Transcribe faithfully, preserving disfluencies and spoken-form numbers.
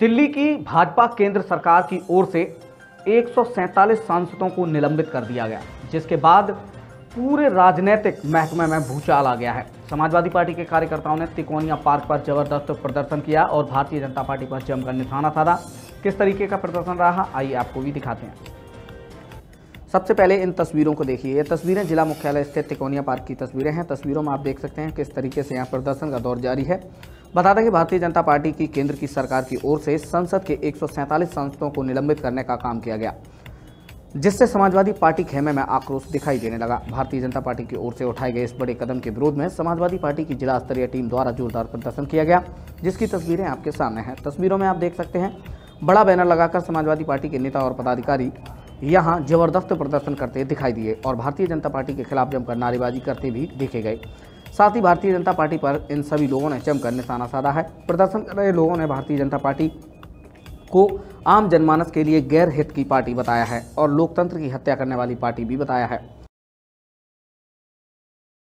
दिल्ली की भाजपा केंद्र सरकार की ओर से एक सौ सैंतालीस सांसदों को निलंबित कर दिया गया, जिसके बाद पूरे राजनीतिक महकमे में भूचाल आ गया है। समाजवादी पार्टी के कार्यकर्ताओं ने तिकोनिया पार्क पर जबरदस्त प्रदर्शन किया और भारतीय जनता पार्टी पर जमकर निशाना साधा। किस तरीके का प्रदर्शन रहा, आइए आपको भी दिखाते हैं। सबसे पहले इन तस्वीरों को देखिए। ये तस्वीरें जिला मुख्यालय स्थित तिकोनिया पार्क की तस्वीरें हैं। तस्वीरों में आप देख सकते हैं किस तरीके से यहाँ प्रदर्शन का दौर जारी है। बता दें कि भारतीय जनता पार्टी की केंद्र की सरकार की ओर से संसद के एक सौ सैंतालीस सांसदों को निलंबित करने का काम किया गया, जिससे समाजवादी पार्टी खेमे में आक्रोश दिखाई देने लगा। भारतीय जनता पार्टी की ओर से उठाए गए इस बड़े कदम के विरोध में समाजवादी पार्टी की जिला स्तरीय टीम द्वारा जोरदार प्रदर्शन किया गया, जिसकी तस्वीरें आपके सामने हैं। तस्वीरों में आप देख सकते हैं बड़ा बैनर लगाकर समाजवादी पार्टी के नेता और पदाधिकारी यहां जबरदस्त प्रदर्शन करते दिखाई दिए और भारतीय जनता पार्टी के खिलाफ जमकर नारेबाजी करते भी देखे गए। साथ ही भारतीय जनता पार्टी पर इन सभी लोगों ने जमकर निशाना साधा है। प्रदर्शन कर रहे लोगों ने भारतीय जनता पार्टी को आम जनमानस के लिए गैर हित की पार्टी बताया है और लोकतंत्र की हत्या करने वाली पार्टी भी बताया है।